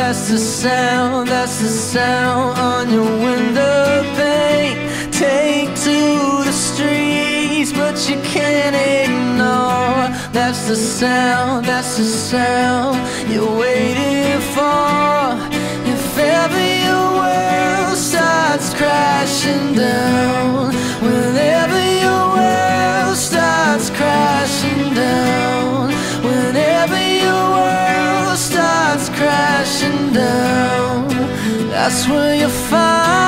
that's the sound on your window pane. Take to the streets, but you can't ignore. That's the sound you're waiting for. If ever your world starts crashing down, whenever your world starts crashing down, whenever your world starts crashing down, that's where you find